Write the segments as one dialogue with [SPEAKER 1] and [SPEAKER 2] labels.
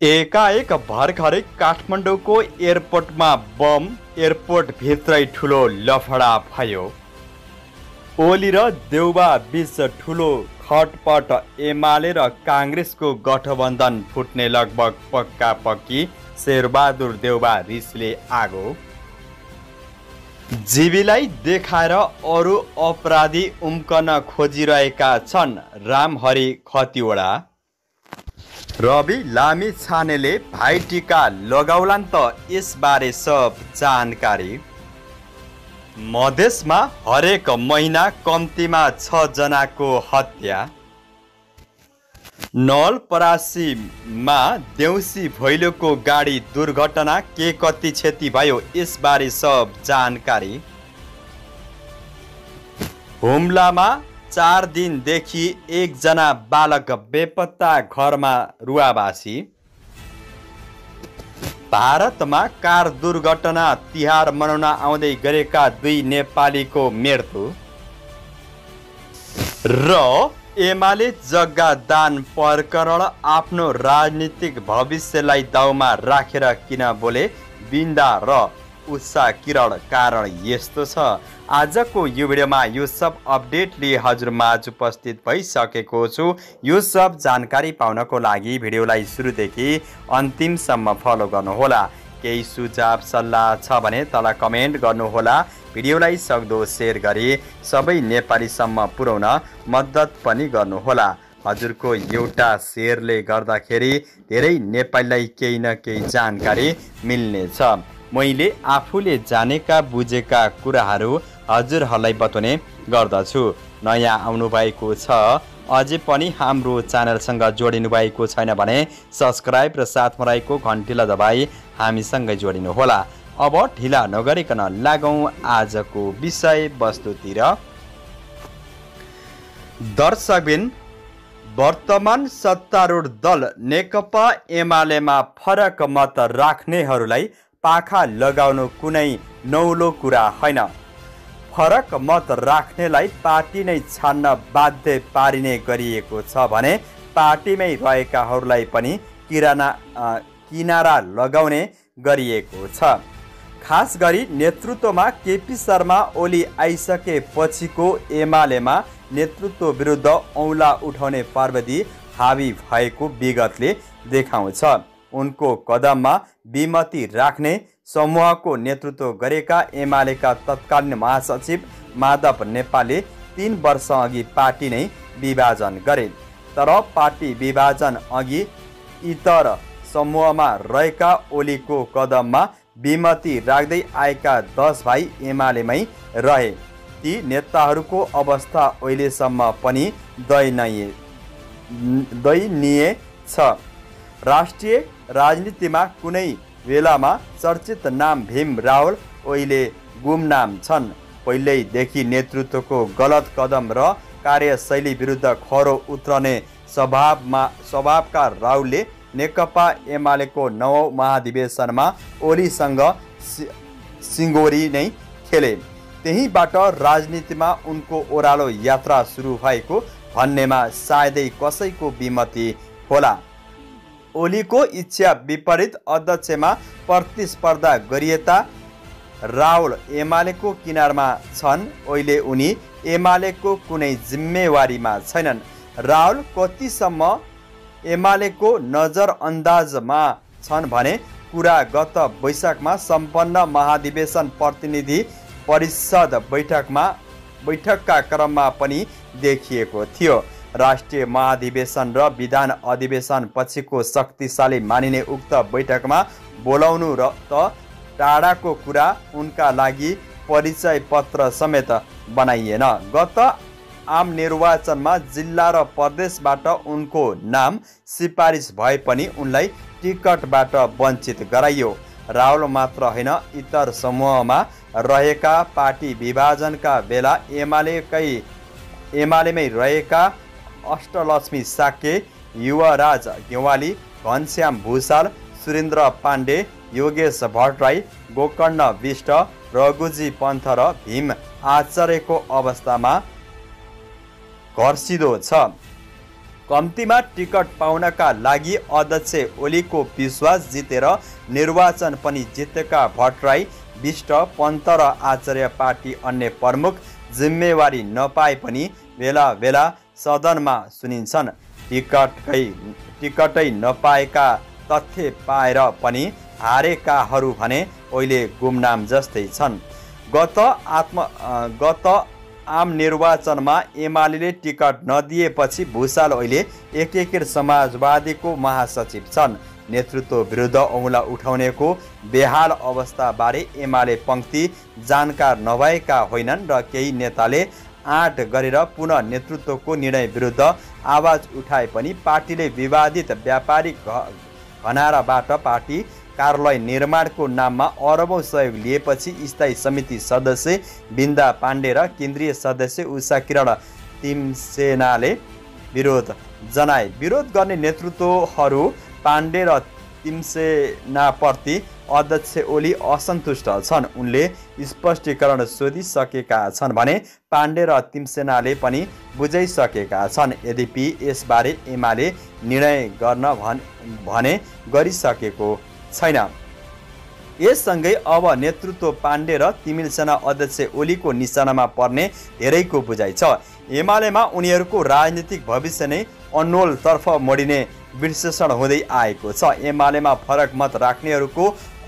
[SPEAKER 1] एकाएक भर्खरै काठमाडौँको एयरपोर्टमा बम, एयरपोर्ट भित्रै ठुलो लफडा भयो। ओली र देउबा बीच ठुलो खटपट, एमाले र काङ्ग्रेसको गठबन्धन फुट्ने लगभग पक्का पक्की, शेरबहादुर देउबा रिसले आगो। जीवीलाई देखाएर अरू अपराधी उम्कन खोजिरहेका छन् रामहरि खतिवडा। रवि लामी छानेले भाइटिका लगाउलान् त यसबारे सब जानकारी। मधेसमा हरेक महिना कम्तीमा 6 जनाको हत्या। नवलपरासीमा देउसी भैलोको गाडी दुर्घटना, के कति क्षति भयो यसबारे सब जानकारी। हुम्लामा 4 दिनदेखि 1 जना बालक बेपत्ता, घरमा रुवाबासी। भारतमा कार दुर्घटना, तिहार मनाउन आउँदै गरेका 2 नेपालीको मृत्यु। र एमाले जग्गा दान प्रकरण, आफ्नो राजनीतिक भविष्यलाई दाउमा राखेर किन बोले बिन्दा र उषा किरण, कारण यस्तो छ। आजको यो भिडियोमा यो सब अपडेट लिए हजुर माझ उपस्थित भइसकेको छु। यो सब जानकारी पाउनको लागि भिडियोलाई सुरुदेखि अन्तिमसम्म फलो गर्नुहोला। केही सुझाव सल्लाह छ भने तल कमेन्ट गर्नुहोला। भिडियोलाई सक्दो सेयर गरी सबै नेपालीसम्म पुर्याउन मद्दत पनि गर्नुहोला। हजुरको एउटा सेयरले गर्दाखेरि धेरै नेपालीलाई केही न केही जानकारी मिल्नेछ। मैले आफूले जानेका बुझेका कुराहरू हजुरहरूलाई बताउने गर्दछु। नयाँ आउनुभएको छ, अझै पनि हाम्रो च्यानलसँग जोडिनु भएको छैन भने सब्सक्राइब र साथमा रहेको घन्टीलाई दबाई हामीसँगै जोडिनुहोला। अब ढिला नगरिकन लागौँ आजको विषय वस्तुतिर। दर्शकबिन, वर्तमान सत्तारूढ दल नेकपा एमालेमा फरक मत राख्नेहरूलाई पाखा लगाउनु कुनै नौलो कुरा होइन। फरक मत राख्नेलाई पार्टी नै छान्न बाध्य पारिने गरिएको छ भने पार्टीमै रहेकाहरूलाई पनि किनारा लगाउने गरिएको छ। खास गरी नेतृत्वमा केपी शर्मा ओली आइसकेपछिको एमालेमा नेतृत्व विरुद्ध औँला उठाउने प्रविधि हावी भएको विगतले देखाउँछ। उनको कदममा विमति राख्ने समूहको नेतृत्व गरेका एमालेका तत्कालीन महासचिव माधव नेपालले 3 वर्ष अघि पार्टी नै विभाजन गरे। तर पार्टी विभाजन अघि इतर समूहमा रहेका ओलीको कदममा विमति राख्दै आएका 10 भाइ एमालेमै रहे। ती नेताहरूको अवस्था अहिलेसम्म पनि दयनीय छ। राष्ट्रिय राजनीतिमा कुनै बेलामा चर्चित नाम भीम रावल अहिले गुमनाम छन्। पहिल्यैदेखि नेतृत्वको गलत कदम र कार्यशैली विरुद्ध खरो उत्रने स्वभावका रावलले नेकपा एमालेको 9औं महाधिवेशनमा ओलीसँग सिङ्गोरी नै खेले। त्यहीबाट राजनीतिमा उनको ओह्रालो यात्रा सुरु भएको भन्नेमा सायदै कसैको विमति होला। ओलीको इच्छा विपरीत अध्यक्षमा प्रतिस्पर्धा गरिएता रावल एमालेको किनारमा छन्। अहिले उनी एमालेको कुनै जिम्मेवारीमा छैनन्। रावल कतिसम्म एमालेको नजरअन्दाजमा छन् भने कुरा गत वैशाखमा सम्पन्न महाधिवेशन प्रतिनिधि परिषद बैठकका क्रममा पनि देखिएको थियो। राष्ट्रिय महाधिवेशन र विधान अधिवेशन पछिको शक्तिशाली मानिने उक्त बैठकमा बोलाउनु र त टाढाको कुरा, उनका लागि परिचय पत्र समेत बनाइएन। गत आम निर्वाचनमा जिल्ला र प्रदेशबाट उनको नाम सिफारिस भए पनि उनलाई टिकटबाट वञ्चित गराइयो। रावल मात्र होइन, इतर समूहमा रहेका पार्टी विभाजनका बेला एमालेमै रहेका अष्टलक्ष्मी साक्य, युवराज गेवाली, घनश्याम भूषाल, सुरेन्द्र पाण्डे, योगेश भट्टराई, गोकर्ण विष्ट, रघुजी पन्थ र भीम आचार्यको अवस्थामा घर्सिदो छ। कम्तीमा टिकट पाउनका लागि अध्यक्ष ओलीको विश्वास जितेर निर्वाचन पनि जितेका भट्टराई, विष्ट, पन्त र आचार्य पार्टी अन्य प्रमुख जिम्मेवारी नपाए पनि बेला बेला सदनमा सुनिन्छन्। टिकटै नपाएका तथ्य पाएर पनि हारेकाहरू भने अहिले गुमनाम जस्तै छन्। गत आम निर्वाचनमा एमाले टिकट नदिएपछि भुषाल अहिले एकीकृत समाजवादीको महासचिव छन्। नेतृत्व विरुद्ध औँला उठाउनेको बेहाल अवस्थाबारे एमाले पङ्क्ति जानकार नभएका होइनन् र केही नेताले आँट गरेर पुनः नेतृत्वको निर्णय विरुद्ध आवाज उठाए पनि पार्टीले विवादित व्यापारिक भनाराबाट पार्टी कार्यालय निर्माणको नाममा अरबौं सहयोग लिएपछि स्थायी समिति सदस्य बिन्दा पाण्डे र केन्द्रीय सदस्य उषा किरण तिमसेनाले विरोध जनाए। विरोध गर्ने नेतृत्वहरू पाण्डे र तिमसेनाप्रति अध्यक्ष ओली असन्तुष्ट छन्। उनले स्पष्टीकरण सोधिसकेका छन् भने पाण्डे र तिमसेनाले पनि बुझाइसकेका छन्। यद्यपि यसबारे एमाले निर्णय गर्न भने गरिसकेको छैन। यससँगै अब नेतृत्व पाण्डे र तिमसेना अध्यक्ष ओलीको निशानामा पर्ने धेरैको बुझाइ छ। एमालेमा उनीहरूको राजनीतिक भविष्य नै अनमोलतर्फ मोडिने विश्लेषण हुँदै आएको छ। एमालेमा फरक मत राख्नेहरूको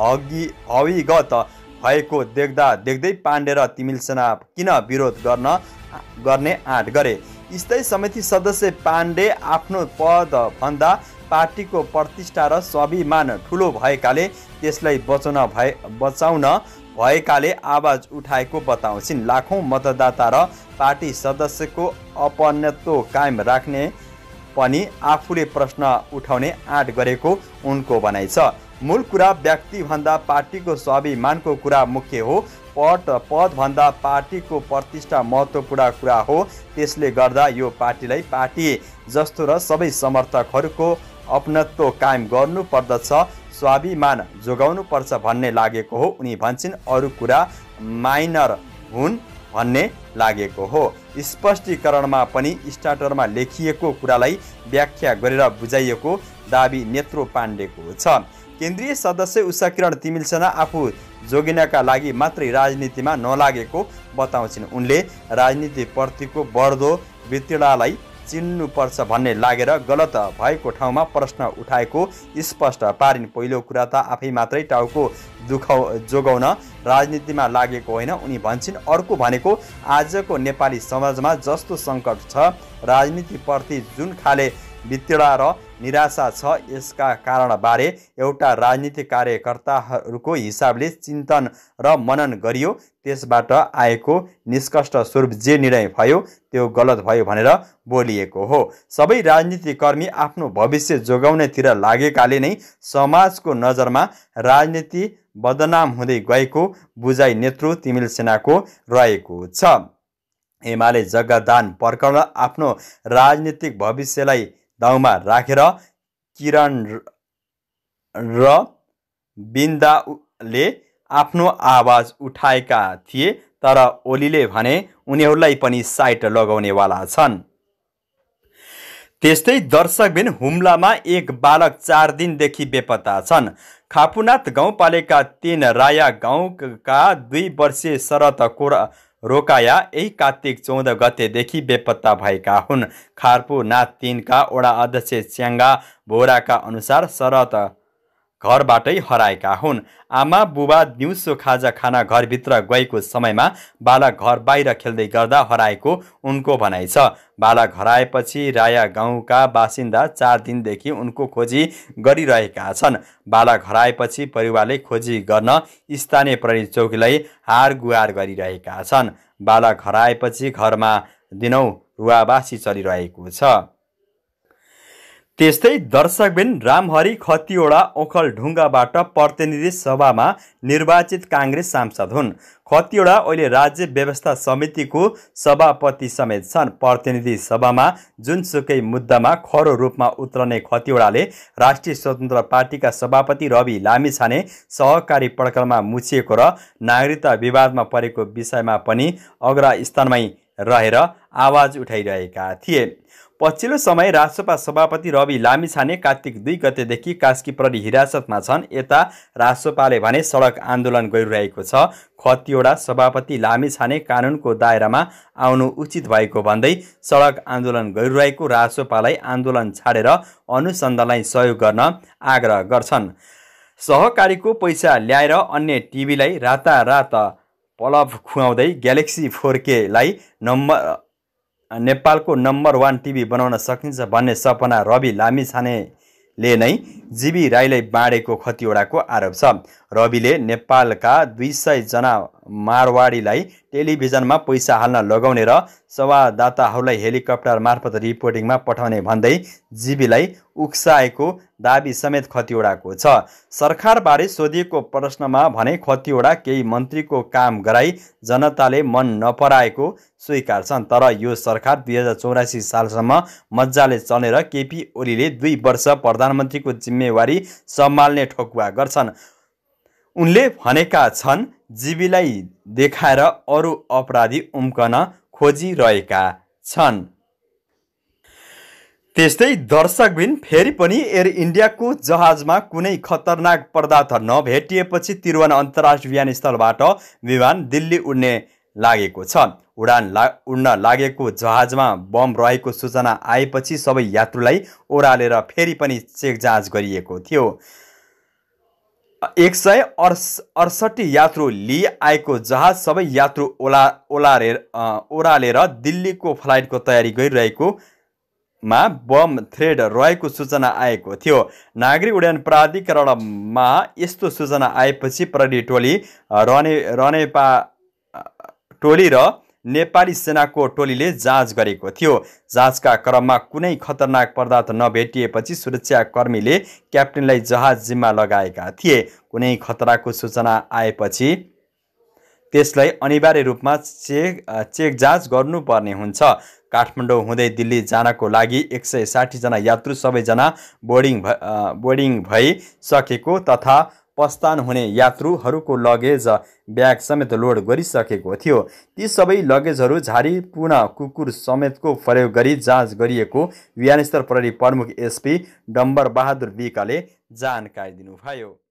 [SPEAKER 1] हविगत भएको देख्दै पाण्डे र तिमसेना किन विरोध गर्ने आँट गरे। स्थायी समिति सदस्य पाण्डे आफ्नो पदभन्दा पार्टीको प्रतिष्ठा र स्वाभिमान ठुलो भएकाले त्यसलाई बचाउन भएकाले आवाज उठाएको बताउँछिन्। लाखौं मतदाता र पार्टी सदस्यको अपनत्व कायम राख्ने पनि आफूले प्रश्न उठाउने आँट गरेको उनको भनाइ छ। मूल कुरा व्यक्तिभन्दा पार्टीको स्वाभिमानको कुरा मुख्य हो। पदभन्दा पार्टीको प्रतिष्ठा महत्त्वपूर्ण कुरा हो। त्यसले गर्दा यो पार्टीलाई पार्टी जस्तो र सबै समर्थकहरूको अपनत्व कायम गर्नुपर्दछ, स्वाभिमान जोगाउनु पर्छ भन्ने लागेको हो। उनी भन्छन् अरू कुरा माइनर हुन् भन्ने लागेको हो। स्पष्टीकरणमा पनि स्टार्टरमा लेखिएको कुरालाई व्याख्या गरेर बुझाइएको दाबी नेत्र पाण्डेको छ। केन्द्रीय सदस्य उषा किरण तिमसेना आफू जोगिनका लागि मात्रै राजनीतिमा नलागेको बताउँछिन्। उनले राजनीतिप्रतिको बढ्दो वितृष्णालाई चिन्नुपर्छ भन्ने लागेर गलत भएको ठाउँमा प्रश्न उठाएको स्पष्ट पारिन्। पहिलो कुरा त आफै मात्रै टाउको जोगाउन राजनीतिमा लागेको होइन उनी भन्छन्। अर्को भनेको आजको नेपाली समाजमा जस्तो सङ्कट छ, राजनीतिप्रति जुन खाले वितृष्णा र निराशा छ, यसका कारणबारे एउटा राजनीतिक कार्यकर्ताहरूको हिसाबले चिन्तन र मनन गरियो। त्यसबाट आएको निष्कर्ष स्वरूप जे निर्णय भयो त्यो गलत भयो भनेर बोलिएको हो। सबै राजनीतिकर्मी आफ्नो भविष्य जोगाउनेतिर लागेकाले नै समाजको नजरमा राजनीति बदनाम हुँदै गएको बुझाइ नेतृ तिमसेनाको रहेको छ। एमाले जग्गादान प्रकरण आफ्नो राजनीतिक भविष्यलाई दाउमा राखेर किरण र बिन्दाले आफ्नो आवाज उठाएका थिए, तर ओलीले भने उनीहरूलाई पनि साइट लगाउनेवाला छन्। त्यस्तै दर्शकबिन हुम्लामा एक बालक 4 दिनदेखि बेपत्ता छन्। खापुनाथ गाउँपालिका 3 राया गाउँका 2 वर्षीय शरद रोकाया यही कार्तिक 14 गतेदेखि बेपत्ता भएका हुन्। खापुनाथ 3 का वडा अध्यक्ष च्याङ्गा बोराका अनुसार शरद घरबाटै हराएका हुन्। आमा बुबा दिउँसो खाजा खाना घरभित्र गएको समयमा बालक घर बाहिर खेल्दै गर्दा हराएको उनको भनाइ छ। बालक हराएपछि राया गाउँका बासिन्दा 4 दिनदेखि उनको खोजी गरिरहेका छन्। बालक हराएपछि परिवारले खोजी गर्न स्थानीय प्रहरी चौकीलाई हार गुहार गरिरहेका छन्। बालक हराएपछि घरमा दिनौं रुवाबासी चलिरहेको छ। त्यस्तै दर्शकबिन रामहरि खतिवडा ओखलढुङ्गाबाट प्रतिनिधि सभामा निर्वाचित काङ्ग्रेस सांसद हुन्। खतिवडा अहिले राज्य व्यवस्था समितिको सभापति समेत छन्। प्रतिनिधि सभामा जुनसुकै मुद्दामा खरो रूपमा उत्रने खतिवडाले राष्ट्रिय स्वतन्त्र पार्टीका सभापति रवि लामिछाने सहकारी प्रकरणमा मुछिएको र नागरिकता विवादमा परेको विषयमा पनि अग्रस्थानमै रहेर आवाज उठाइरहेका थिए। पछिल्लो समय राजसभा सभापति रवि लामिछाने कार्तिक 2 गतेदेखि कास्की प्रहरी हिरासतमा छन्। यता राजसभाले भने सडक आन्दोलन गरिरहेको छ। खतिवडा सभापति लामिछाने कानुनको दायरामा आउनु उचित भएको भन्दै सडक आन्दोलन गरिरहेको राजसभालाई आन्दोलन छाडेर अनुसन्धानलाई सहयोग गर्न आग्रह गर्छन्। सहकारीको पैसा ल्याएर अन्य टिभीलाई रातारात पलभ खुवाउँदै ग्यालेक्सी 4K नेपालको नम्बर 1 टिभी बनाउन सकिन्छ भन्ने सपना रवि लामिछानेले नै जीबी राईलाई बाँडेको खतिवडाको आरोप छ। रविले नेपालका 200 जना मारवाडीलाई टेलिभिजनमा पैसा हाल्न लगाउने र संवाददाताहरूलाई हेलिकप्टर मार्फत रिपोर्टिङमा पठाउने भन्दै जीबीलाई उक्साएको दाबी समेत खतिवडाको छ। सरकारबारे सोधिएको प्रश्नमा भने खतिवडा केही मन्त्रीको काम गराई जनताले मन नपराएको स्वीकार्छन्। तर यो सरकार 2084 सालसम्म मजाले चलेर केपी ओलीले 2 वर्ष प्रधानमन्त्रीको जिम्मेवारी सम्हाल्ने ठोकुवा गर्छन्। उनले भनेका छन् जीबीलाई देखाएर अरू अपराधी उम्कन खोजिरहेका छन्। त्यस्तै दर्शकबिन फेरि पनि एयर इन्डियाको जहाजमा कुनै खतरनाक पदार्थ नभेटिएपछि त्रिभुवन अन्तर्राष्ट्रिय विमानस्थलबाट विमान दिल्ली उड्ने लागेको छ। उड्न लागेको जहाजमा बम रहेको सूचना आएपछि सबै यात्रुलाई ओह्रालेर फेरि पनि चेक जाँच गरिएको थियो। 168 यात्रु लिई आएको जहाज सबै यात्रु ओह्रालेर दिल्लीको फ्लाइटको तयारी गरिरहेकोमा बम थ्रेड रहेको सूचना आएको थियो। नागरिक उड्डयन प्राधिकरणमा यस्तो सूचना आएपछि प्रहरी टोली र नेपाली सेनाको टोलीले जाँच गरेको थियो। जाँचका क्रममा कुनै खतरनाक पदार्थ नभेटिएपछि सुरक्षाकर्मीले क्याप्टेनलाई जहाज जिम्मा लगाएका थिए। कुनै खतराको सूचना आएपछि त्यसलाई अनिवार्य रूपमा चेक जाँच गर्नुपर्ने हुन्छ। काठमाडौँ हुँदै दिल्ली जानको लागि 160 जना यात्रु सबैजना बोर्डिङ भइसकेको तथा प्रस्थान हुने यात्रुहरूको लगेज ब्याग समेत लोड गरिसकेको थियो। ती सबै लगेजहरू झारी पुनः कुकुर समेतको प्रयोग गरी जाँच गरिएको विमानस्थल प्रहरी प्रमुख एसपी डम्बर बहादुर विकले जानकारी दिनुभयो।